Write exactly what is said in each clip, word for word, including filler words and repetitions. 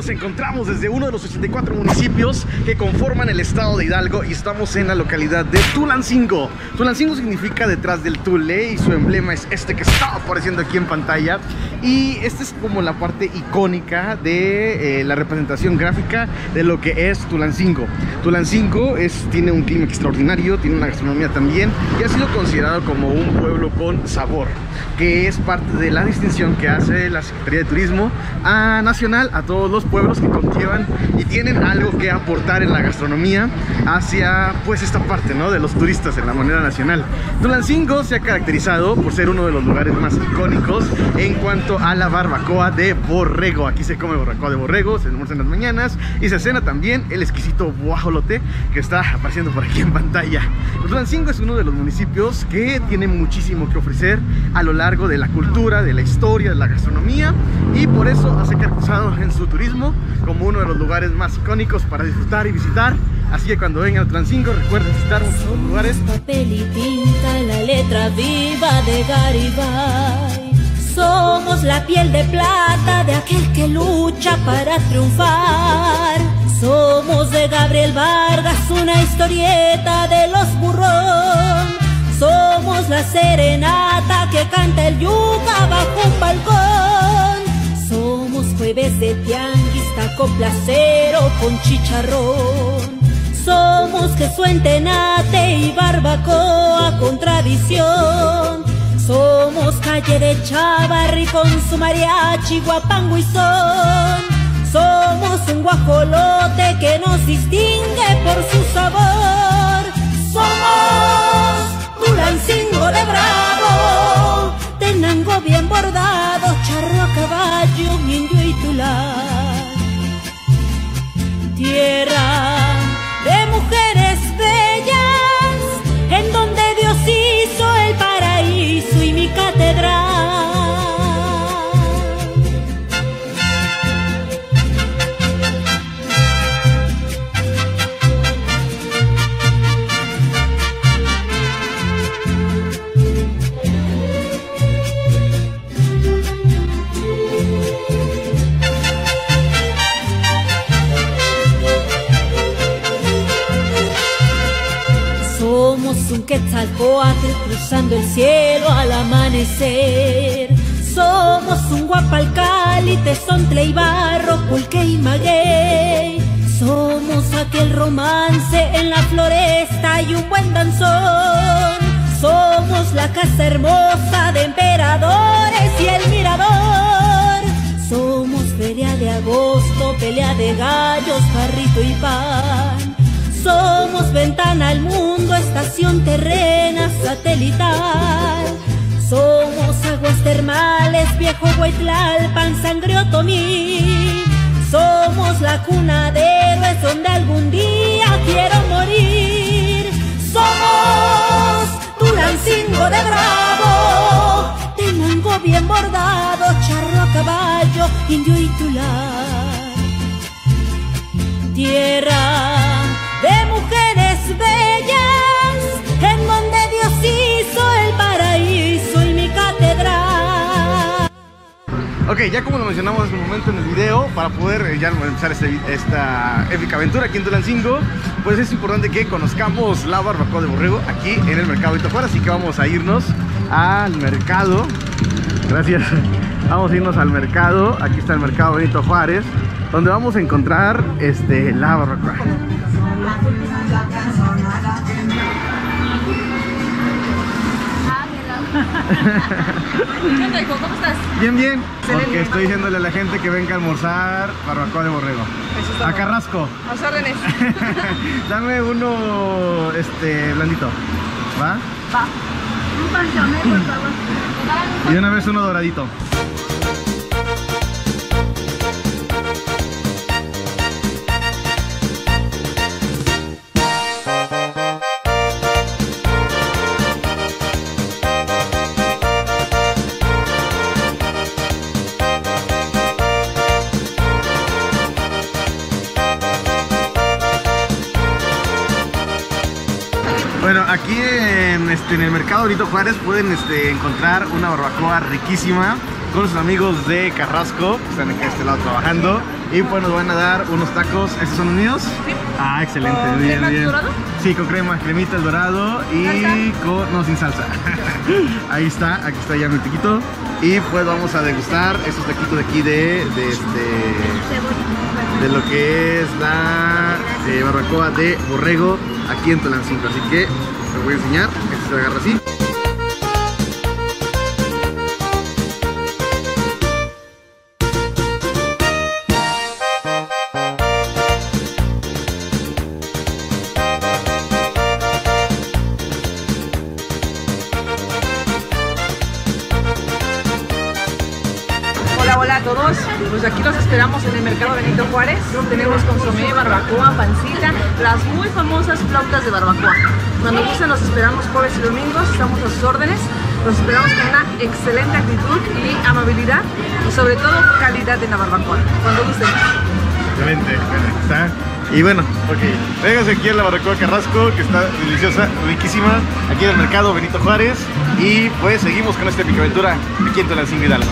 nos encontramos desde uno de los ochenta y cuatro municipios que conforman el estado de Hidalgo y estamos en la localidad de Tulancingo. Tulancingo significa detrás del Tule y su emblema es este que está apareciendo aquí en pantalla. Y esta es como la parte icónica de eh, la representación gráfica de lo que es Tulancingo. Tulancingo es, tiene un clima extraordinario, tiene una gastronomía también y ha sido considerado como un pueblo con sabor, que es parte de la distinción que hace la Secretaría de Turismo a nacional a todos los pueblos que conllevan y tienen algo que aportar en la gastronomía hacia pues esta parte, ¿no?, de los turistas en la manera nacional. Tulancingo se ha caracterizado por ser uno de los lugares más icónicos en cuanto a la barbacoa de borrego. Aquí se come barbacoa de borrego, se almuerza en las mañanas y se cena también el exquisito guajolote que está apareciendo por aquí en pantalla. Tulancingo es uno de los municipios que tiene muchísimo que ofrecer a lo largo de la cultura, de la historia, de la gastronomía, y por eso ha caracterizado en su turismo como uno de los lugares más icónicos para disfrutar y visitar. Así que cuando vengan a Tulancingo recuerden visitar muchos lugares. Papel y tinta, la letra viva de Garibay. Somos la piel de plata de aquel que lucha para triunfar. Somos de Gabriel Vargas, una historieta de los burrón. Somos la serenata que canta el yuca bajo un balcón. Somos jueves de tianguis, taco placero con chicharrón. Somos queso en tenate y barbacoa con tradición. Somos calle de Chavarri con su mariachi, guapango y son. Somos un guajolote que nos distingue por su sabor. Somos Tulancingo de bravo, Tenango bien bordado, charro a caballo, indio y tular. Tierra de mujeres bellas, en donde Dios hizo el paraíso y mi catedral. Somos un quetzalcóatl cruzando el cielo al amanecer. Somos un guapalcali, tezontle y barro, pulque y maguey. Somos aquel romance en la floresta y un buen danzón. Somos la casa hermosa de emperadores y el mirador. Somos feria de agosto, pelea de gallos, jarrito y pan. Somos ventana al mundo, estación terrena satelital. Somos aguas termales, viejo Huitlalpan, sangre otomí. Somos la cuna de héroes donde algún día quiero morir. Somos Tulancingo de bravo, Tenango bien bordado, charro a caballo, indio y tular. Tierra de mujeres bellas, en donde Dios hizo el paraíso y mi catedral. Ok, ya como lo mencionamos en un momento en el video, para poder eh, ya empezar este, esta épica aventura aquí en Tulancingo, pues es importante que conozcamos la barbacoa de borrego aquí en el mercado Benito Juárez. Así que vamos a irnos al mercado. Gracias. Vamos a irnos al mercado. Aquí está el mercado Benito Juárez, donde vamos a encontrar este, la barbacoa. ¿Qué onda, hijo? ¿Cómo estás? Bien, bien. Excelente. Porque estoy diciéndole a la gente que venga a almorzar barbacoa de borrego. A Carrasco. A los órdenes. Dame uno este blandito. ¿Va? Va. Un panchamé, por favor. Y una vez uno doradito. Bueno, aquí en, este, en el mercado Benito Juárez pueden este, encontrar una barbacoa riquísima con sus amigos de Carrasco, que están aquí a este lado trabajando. Y pues nos van a dar unos tacos. ¿Estos son los míos? Sí. Ah, excelente, ¿Con bien, crema bien. dorado? Sí, con crema, cremita el dorado y ¿Salsa? con... no, sin salsa. Ahí está, aquí está ya mi taquito. Y pues vamos a degustar estos taquitos de aquí de, de este... de lo que es la eh, barbacoa de borrego aquí en Tulancingo. Así que les voy a enseñar. Este se agarra así. Hola, hola a todos. Pues aquí los esperamos en el mercado Benito Juárez. Tenemos consomé, barbacoa, pancita, las muy famosas flautas de barbacoa. Cuando gusten los esperamos jueves y domingos, estamos a sus órdenes. Los esperamos con una excelente actitud y amabilidad y sobre todo calidad en la barbacoa. Cuando gusten. Excelente, bueno, está. Y bueno, ok, vénganse aquí en la barbacoa Carrasco, que está deliciosa, riquísima, aquí en el mercado Benito Juárez. Y pues seguimos con esta picaventura aquí en Tulancingo Hidalgo.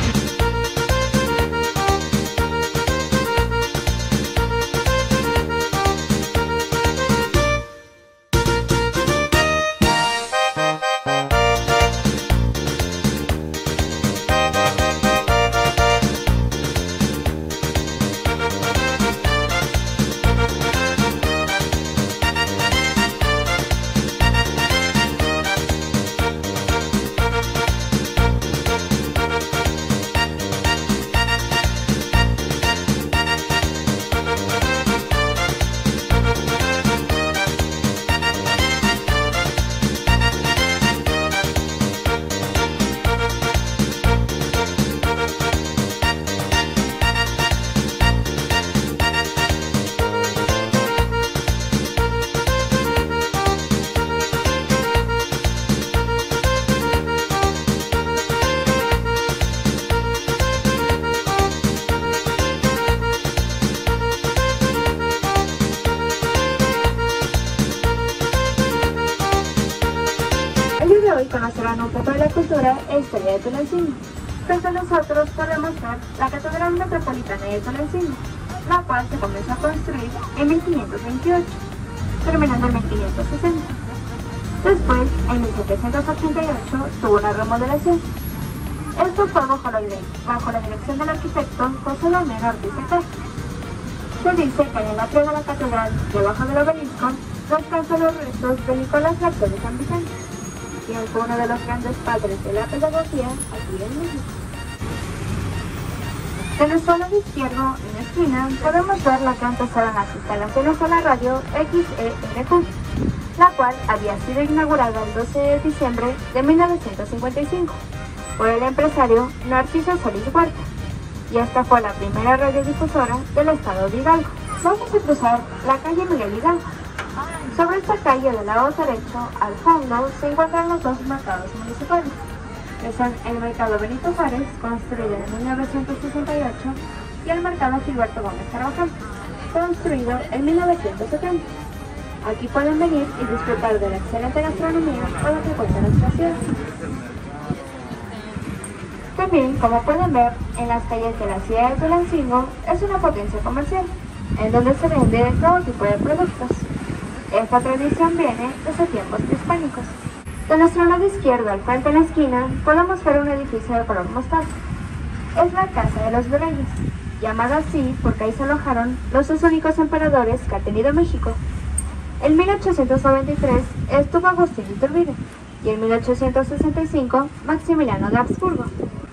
Hoy conocerán un poco de la cultura e historia de Tulancingo. Frente a nosotros podemos ver la Catedral Metropolitana de Tulancingo, la cual se comenzó a construir en mil quinientos veintiocho, terminando en mil quinientos sesenta. Después, en mil setecientos ochenta y ocho, tuvo una remodelación. Esto fue bajo la, bajo la dirección del arquitecto José Domingo Ortiz de Castro. Se dice que en el atrio de la catedral, debajo del obelisco, descansan los restos de Nicolás García de San Vicente, quien fue uno de los grandes padres de la pedagogía aquí en México. De nuestro lado izquierdo, en la esquina, podemos ver la que antes eran las instalaciones de la radio X E R Q, la cual había sido inaugurada el doce de diciembre de mil novecientos cincuenta y cinco por el empresario Narciso Solís Huerta, y esta fue la primera radiodifusora del estado de Hidalgo. Vamos a cruzar la calle Miguel Hidalgo. Sobre esta calle del lado derecho, al fondo, se encuentran los dos mercados municipales, que son el mercado Benito Juárez, construido en mil novecientos sesenta y ocho, y el mercado Gilberto Gómez Carvajal, construido en mil novecientos setenta. Aquí pueden venir y disfrutar de la excelente gastronomía con la que cuenta nuestra ciudad. También, como pueden ver, en las calles de la ciudad de Tulancingo es una potencia comercial, en donde se vende todo tipo de productos. Esta tradición viene desde tiempos prehispánicos. De nuestro lado izquierdo, al frente de la esquina, podemos ver un edificio de color mostaza. Es la Casa de los Virreyes, llamada así porque ahí se alojaron los dos únicos emperadores que ha tenido México. En mil ochocientos noventa y tres estuvo Agustín de Iturbide y en mil ochocientos sesenta y cinco Maximiliano de Habsburgo.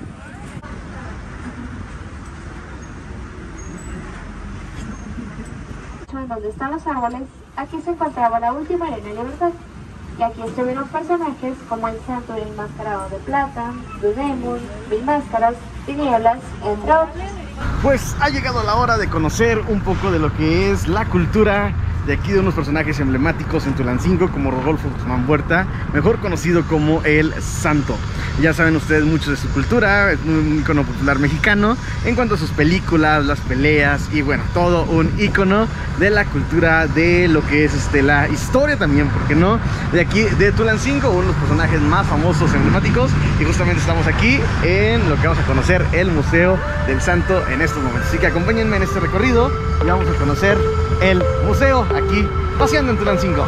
En donde están los árboles, aquí se encontraba la última arena de libertad, y aquí estuvieron personajes como el santo del enmascarado de plata, Blue Demon, Mil Máscaras, Tinieblas, entre otros. Pues ha llegado la hora de conocer un poco de lo que es la cultura de aquí de unos personajes emblemáticos en Tulancingo como Rodolfo Guzmán Huerta, mejor conocido como el Santo. Ya saben ustedes mucho de su cultura, es un ícono popular mexicano en cuanto a sus películas, las peleas y bueno, todo un ícono de la cultura, de lo que es este, la historia también, ¿por qué no? De aquí de Tulancingo, uno de los personajes más famosos, emblemáticos, y justamente estamos aquí en lo que vamos a conocer, el Museo del Santo en estos momentos. Así que acompáñenme en este recorrido y vamos a conocer el museo aquí paseando en Tulancingo.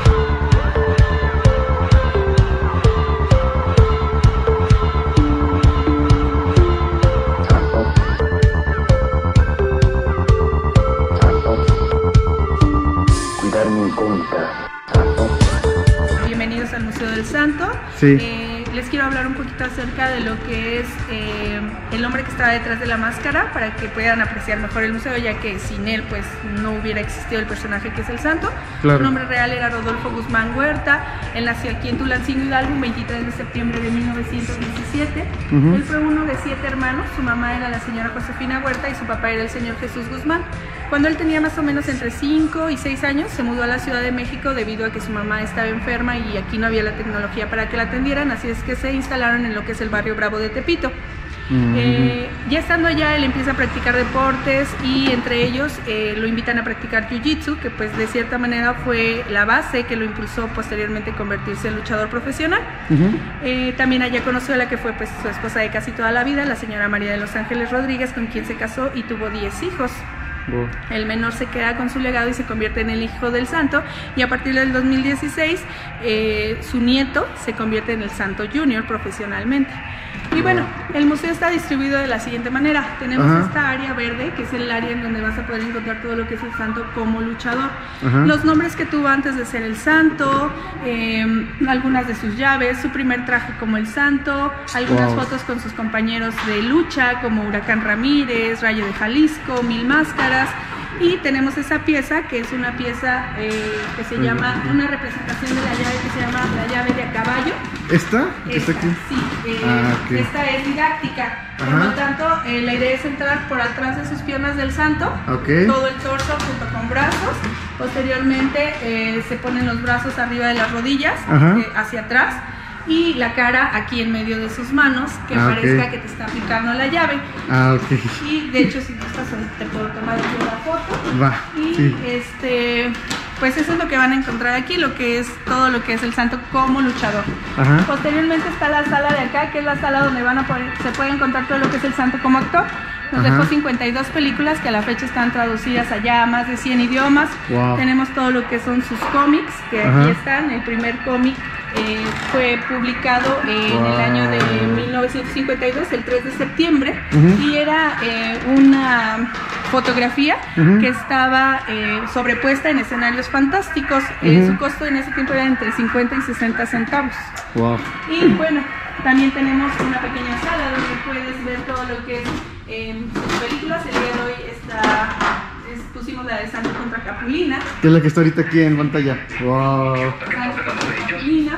Bienvenidos al Museo del Santo. Sí. Eh, les quiero hablar un poquito acerca de lo que es eh, el hombre que estaba detrás de la máscara, para que puedan apreciar mejor el museo, ya que sin él pues no hubiera existido el personaje que es el Santo. Claro. Su nombre real era Rodolfo Guzmán Huerta. Él nació aquí en Tulancingo, Hidalgo, el veintitrés de septiembre de mil novecientos diecisiete. Uh-huh. Él fue uno de siete hermanos. Su mamá era la señora Josefina Huerta y su papá era el señor Jesús Guzmán. Cuando él tenía más o menos entre cinco y seis años, se mudó a la Ciudad de México debido a que su mamá estaba enferma y aquí no había la tecnología para que la atendieran, así es que se instalaron en lo que es el barrio Bravo de Tepito. Mm. Eh, ya estando allá, él empieza a practicar deportes y entre ellos eh, lo invitan a practicar jiu-jitsu, que pues de cierta manera fue la base que lo impulsó posteriormente a convertirse en luchador profesional. Uh-huh. eh, también allá conoció a la que fue pues su esposa de casi toda la vida, la señora María de los Ángeles Rodríguez, con quien se casó y tuvo diez hijos. Wow. El menor se queda con su legado y se convierte en el hijo del Santo, y a partir del dos mil dieciséis eh, su nieto se convierte en el Santo Junior profesionalmente. Y bueno, el museo está distribuido de la siguiente manera. Tenemos Ajá. esta área verde, que es el área en donde vas a poder encontrar todo lo que es el Santo como luchador. Ajá. Los nombres que tuvo antes de ser el Santo, eh, algunas de sus llaves, su primer traje como el Santo, algunas wow. fotos con sus compañeros de lucha como Huracán Ramírez, Rayo de Jalisco, Mil Máscaras. Y tenemos esa pieza, que es una pieza eh, que se llama, una representación de la llave que se llama la llave de a caballo. ¿Esta? ¿Esta? ¿Está aquí? Sí, eh, ah, okay. esta es didáctica. Por Ajá. lo tanto, eh, la idea es entrar por atrás de sus piernas del Santo, okay. todo el torso junto con brazos. Posteriormente eh, se ponen los brazos arriba de las rodillas, eh, hacia atrás, y la cara aquí en medio de sus manos, que ah, parezca okay. que te está aplicando la llave. Ah, ok. Y de hecho, si gustas, te puedo tomar aquí la foto. Va. Y sí. este, pues eso es lo que van a encontrar aquí, lo que es todo lo que es el Santo como luchador. Ajá. Posteriormente está la sala de acá, que es la sala donde van a poder, se puede encontrar todo lo que es el Santo como actor. Nos Ajá. dejó cincuenta y dos películas que a la fecha están traducidas allá a más de cien idiomas. Wow. Tenemos todo lo que son sus cómics, que Ajá. aquí están. El primer cómic eh, fue publicado eh, wow. en el año de mil novecientos cincuenta y dos, el tres de septiembre, uh-huh. y era eh, una fotografía uh-huh. que estaba eh, sobrepuesta en escenarios fantásticos. Uh-huh. eh, su costo en ese tiempo era entre cincuenta y sesenta centavos. Wow. Y bueno, también tenemos una pequeña sala donde puedes ver todo lo que es eh, sus películas. El día de hoy está, es, pusimos la de Santo contra Capulina, que es la que está ahorita aquí en pantalla. Wow. Santo contra Capulina.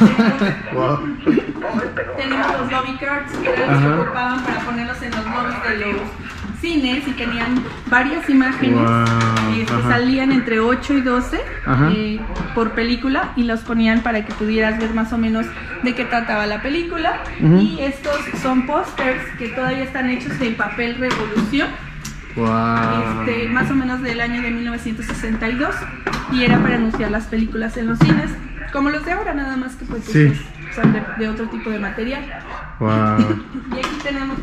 Wow. Tenemos los lobby cards, que eran los que ocupaban para ponerlos en los lobbies de los cines, y tenían varias imágenes wow. eh, que salían entre ocho y doce eh, por película, y los ponían para que pudieras ver más o menos de qué trataba la película. Uh-huh. Y estos son pósters que todavía están hechos en papel Revolución. Wow. Este, más o menos del año de mil novecientos sesenta y dos, y era para anunciar las películas en los cines, como los de ahora, nada más que pues sí. son de, de otro tipo de material. Wow. Y aquí tenemos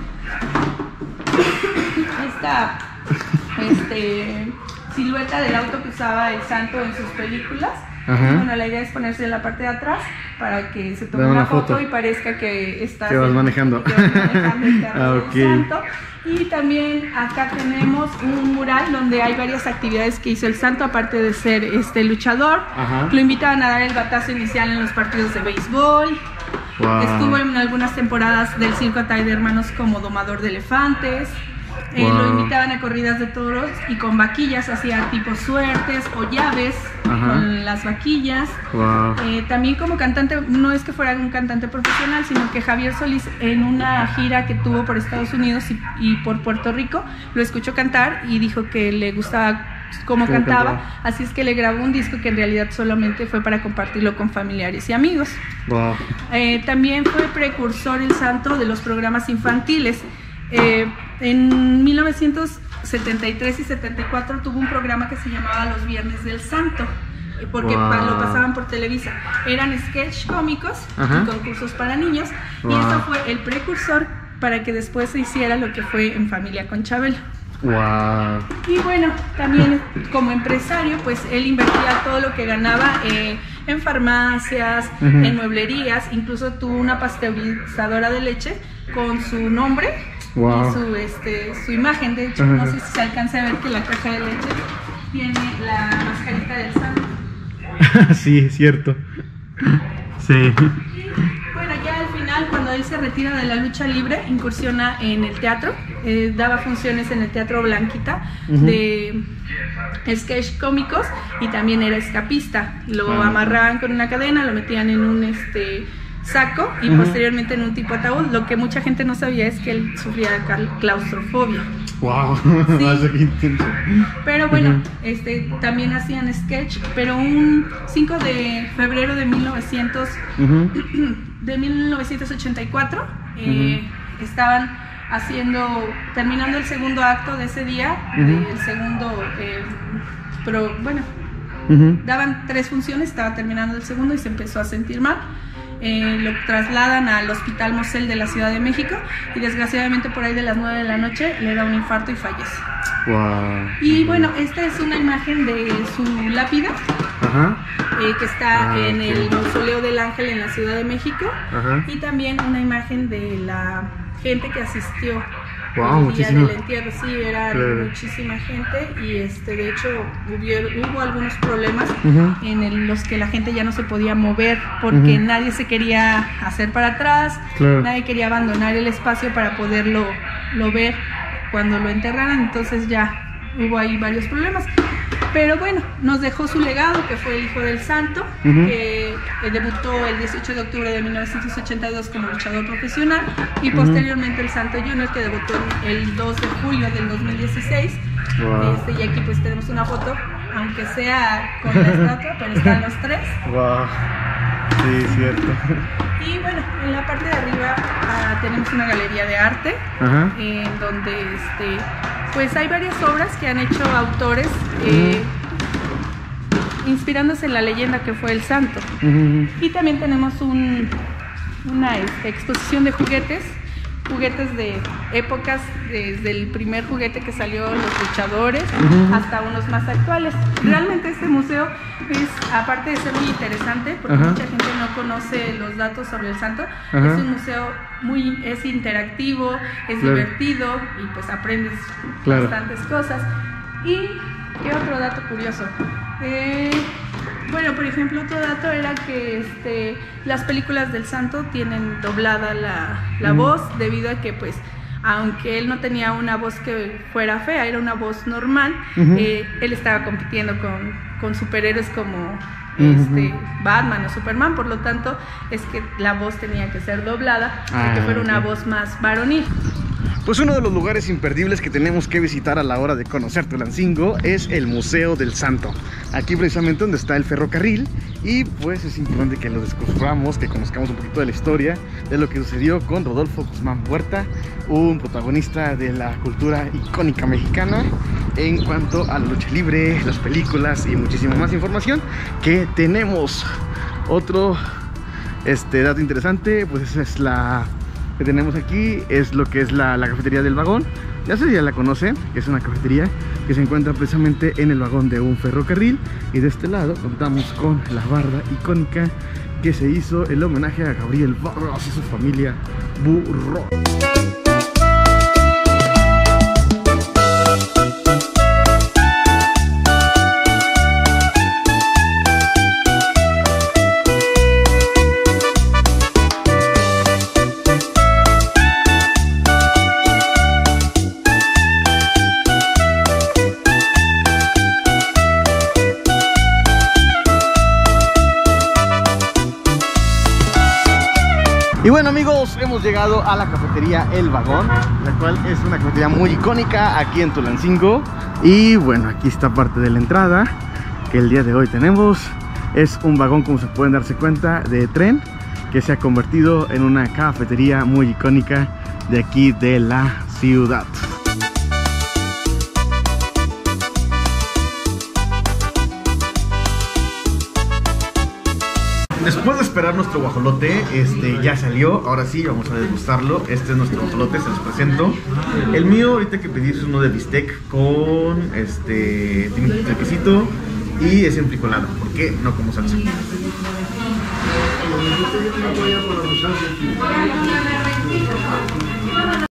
esta este, silueta del auto que usaba el Santo en sus películas. Ajá. Bueno, la idea es ponerse en la parte de atrás para que se tome una, una foto, foto y parezca que estás que vas manejando, que vas manejando el carro ah, okay. del Santo. Y también acá tenemos un mural donde hay varias actividades que hizo el Santo, aparte de ser este luchador. Ajá. Lo invitaban a dar el batazo inicial en los partidos de béisbol. Wow. Estuvo en algunas temporadas del Circo Atay de Hermanos como domador de elefantes. Eh, wow. Lo invitaban a corridas de toros y con vaquillas hacía tipo suertes o llaves. Ajá. Con las vaquillas. Wow. Eh, también como cantante, no es que fuera un cantante profesional, sino que Javier Solís, en una gira que tuvo por Estados Unidos y, y por Puerto Rico, lo escuchó cantar y dijo que le gustaba cómo ¿Cómo cantaba, cantaba? así es que le grabó un disco que en realidad solamente fue para compartirlo con familiares y amigos. Wow. Eh, también fue precursor el santo de los programas infantiles. Eh, en mil novecientos setenta y tres y setenta y cuatro tuvo un programa que se llamaba Los Viernes del Santo, eh, porque Wow. pa- lo pasaban por Televisa. Eran sketch cómicos Ajá. y concursos para niños, Wow. y eso fue el precursor para que después se hiciera lo que fue En Familia con Chabelo. Wow. Y bueno, también como empresario, pues él invertía todo lo que ganaba eh, en farmacias, Ujú. en mueblerías, incluso tuvo una pasteurizadora de leche con su nombre Wow. y su, este, su imagen. De hecho, Ajá. no sé si se alcanza a ver que la caja de leche tiene la mascarita del santo. Sí, es cierto. Sí. Y bueno, ya al final, cuando él se retira de la lucha libre, incursiona en el teatro, eh, daba funciones en el Teatro Blanquita Ujú. de sketch cómicos y también era escapista. Lo Ah. amarraban con una cadena, lo metían en un este saco y Ujú. posteriormente en un tipo ataúd. Lo que mucha gente no sabía es que él sufría de cal- claustrofobia. Wow. Sí. Más de que intenso. Pero bueno, Ujú. este, también hacían sketch, pero un cinco de febrero de mil novecientos Ujú. de mil novecientos ochenta y cuatro eh, estaban haciendo, terminando el segundo acto de ese día, Ujú. el segundo, eh, pero bueno, Ujú. daban tres funciones, estaba terminando el segundo y se empezó a sentir mal. Eh, lo trasladan al Hospital Mosel de la Ciudad de México y desgraciadamente por ahí de las nueve de la noche le da un infarto y fallece. Wow. Y bueno, esta es una imagen de su lápida Ajá. eh, que está Ah, en ok. el Mausoleo del Ángel en la Ciudad de México, Ajá. y también una imagen de la gente que asistió Wow, el día muchísima. del entierro. Sí, era Claro. muchísima gente y este de hecho hubo, hubo algunos problemas Ujú. en el- los que la gente ya no se podía mover porque Ujú. nadie se quería hacer para atrás, Claro. nadie quería abandonar el espacio para poderlo lo ver cuando lo enterraran, entonces ya hubo ahí varios problemas. Pero bueno, nos dejó su legado, que fue el Hijo del Santo, Ujú. que eh, debutó el dieciocho de octubre de mil novecientos ochenta y dos como luchador profesional, y Ujú. posteriormente el Santo Junior, que debutó en- el dos de julio del dos mil dieciséis. Wow. Este, y aquí pues tenemos una foto, aunque sea con la estatua, pero están los tres. Wow. Sí, cierto. Y bueno, en la parte de arriba ah, tenemos una galería de arte, Ajá. en donde este, pues hay varias obras que han hecho autores eh, inspirándose en la leyenda que fue el santo. Ujú. Y también tenemos un, una este, exposición de juguetes, juguetes de épocas, desde el primer juguete que salió los luchadores Ujú. hasta unos más actuales. Realmente este museo es, aparte de ser muy interesante, porque Ajá. mucha gente no conoce los datos sobre el santo, Ajá. es un museo muy, es interactivo, es Claro. divertido y pues aprendes Claro. bastantes cosas. Y qué otro dato curioso. Eh, bueno, por ejemplo, otro dato era que este, las películas del santo tienen doblada la, la Ujú. voz, debido a que pues aunque él no tenía una voz que fuera fea, era una voz normal, Ujú. eh, él estaba compitiendo con, con superhéroes como Ujú. este, Batman o Superman, por lo tanto es que la voz tenía que ser doblada para que Ah, fuera una ok. voz más varonil. Pues uno de los lugares imperdibles que tenemos que visitar a la hora de conocer Tulancingo es el Museo del Santo. Aquí precisamente donde está el ferrocarril, y pues es importante que lo descubramos, que conozcamos un poquito de la historia de lo que sucedió con Rodolfo Guzmán Huerta, un protagonista de la cultura icónica mexicana en cuanto a la lucha libre, las películas y muchísima más información que tenemos. Otro este, dato interesante, pues esa es la que tenemos aquí, es lo que es la, la cafetería del vagón. Ya sé si ya la conocen, que es una cafetería que se encuentra precisamente en el vagón de un ferrocarril, y de este lado contamos con la barda icónica que se hizo el homenaje a Gabriel Barros y su familia Burro. Y Y bueno amigos, hemos llegado a la cafetería El Vagón, la cual es una cafetería muy icónica aquí en Tulancingo. Y bueno, aquí está parte de la entrada que el día de hoy tenemos. Es un vagón, como se pueden darse cuenta, de tren que se ha convertido en una cafetería muy icónica de aquí de la ciudad. Después de esperar nuestro guajolote, este ya salió. Ahora sí, vamos a degustarlo. Este es nuestro guajolote, se los presento. El mío, ahorita que pedí, es uno de bistec con este tiene quesito y es emplicolado, porque no como salsa.